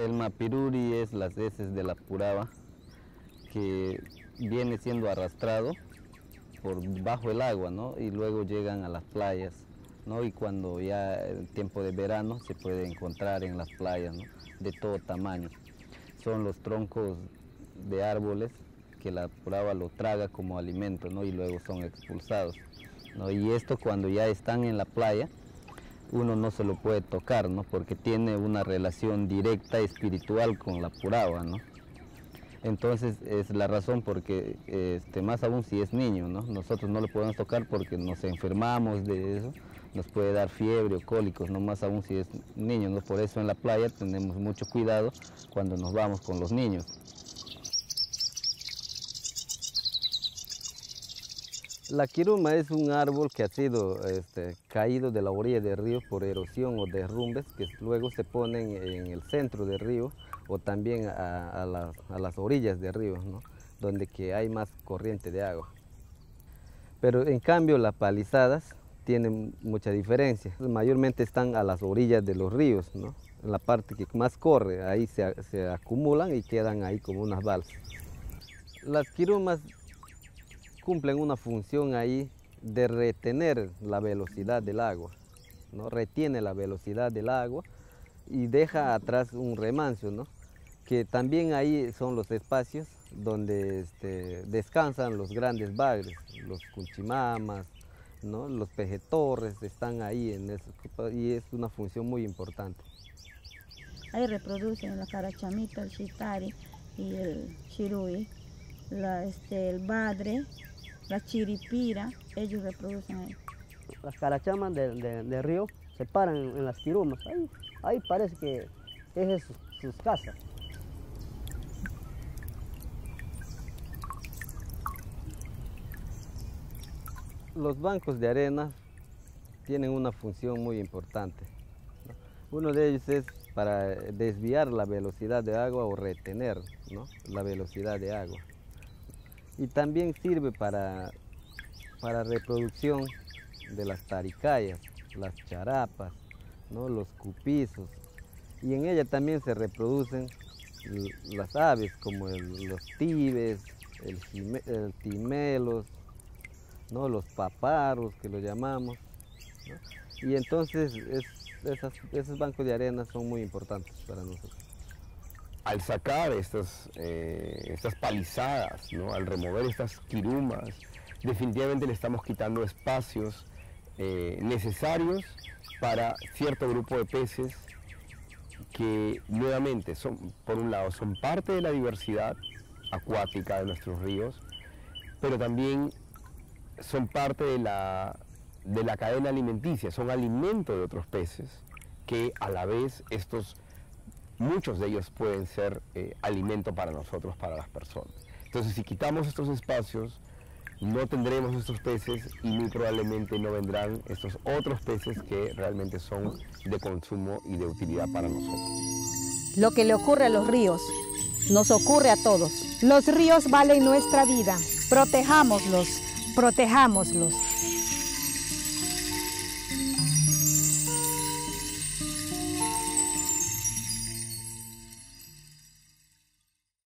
El mapiruri es las heces de la puraba que viene siendo arrastrado por bajo el agua, ¿no? Y luego llegan a las playas, ¿no? Y cuando ya el tiempo de verano se puede encontrar en las playas, ¿no? De todo tamaño. Son los troncos de árboles que la puraba lo traga como alimento, ¿no? Y luego son expulsados, ¿no? Y esto cuando ya están en la playa, uno no se lo puede tocar, ¿no? Porque tiene una relación directa espiritual con la puraba, ¿no? Entonces es la razón porque, más aún si es niño, ¿no? Nosotros no lo podemos tocar porque nos enfermamos de eso, nos puede dar fiebre o cólicos, no más aún si es niño, ¿no? Por eso en la playa tenemos mucho cuidado cuando nos vamos con los niños. La quiruma es un árbol que ha sido caído de la orilla del río por erosión o derrumbes que luego se ponen en el centro del río o también a las orillas del río, ¿no? Donde que hay más corriente de agua. Pero en cambio las palizadas tienen mucha diferencia. Mayormente están a las orillas de los ríos, ¿no? En la parte que más corre, ahí se acumulan y quedan ahí como unas balsas. Las quirumas cumplen una función ahí de retener la velocidad del agua, ¿no? Retiene la velocidad del agua y deja atrás un remanso, ¿no? Que también ahí son los espacios donde descansan los grandes bagres, los cunchimamas, ¿no? Los pejetorres están ahí en eso, y es una función muy importante. Ahí reproducen la carachamita, el chitari y el chiruy, el badre, la chiripira, ellos reproducen ahí. Las carachamas del río se paran en las quirumas, ahí parece que es sus casas. Los bancos de arena tienen una función muy importante, ¿no? Uno de ellos es para desviar la velocidad de agua o retener, ¿no? La velocidad de agua. Y también sirve para reproducción de las taricayas, las charapas, ¿no? Los cupizos. Y en ella también se reproducen las aves como los tibes, el timelos, ¿no? Los paparos que lo llamamos, ¿no? Y entonces esos bancos de arena son muy importantes para nosotros. Al sacar estas palizadas, ¿no? Al remover estas quirumas, definitivamente le estamos quitando espacios necesarios para cierto grupo de peces que nuevamente por un lado son parte de la diversidad acuática de nuestros ríos, pero también son parte de la cadena alimenticia, son alimento de otros peces que a la vez muchos de ellos pueden ser alimento para nosotros, para las personas. Entonces, si quitamos estos espacios, no tendremos estos peces y muy probablemente no vendrán estos otros peces que realmente son de consumo y de utilidad para nosotros. Lo que le ocurre a los ríos nos ocurre a todos. Los ríos valen nuestra vida. Protejámoslos, protejámoslos.